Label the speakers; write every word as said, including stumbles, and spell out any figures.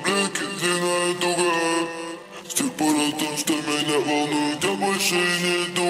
Speaker 1: блеки, длинная дуга. С тех пор о том, что меня волнует, я больше и не думаю.